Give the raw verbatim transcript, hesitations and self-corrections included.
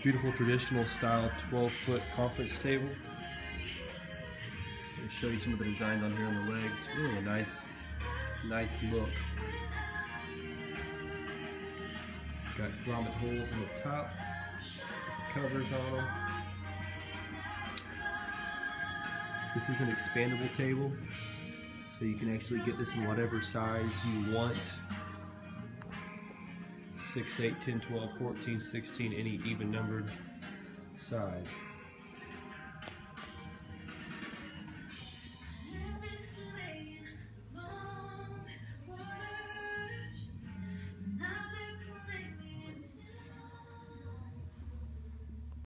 Beautiful traditional style twelve foot conference table. I'll show you some of the designs on here on the legs. Really a nice, nice look. Got grommet holes on the top, covers on them. This is an expandable table, so you can actually get this in whatever size you want. six, eight, ten, twelve, fourteen, sixteen, any even numbered size.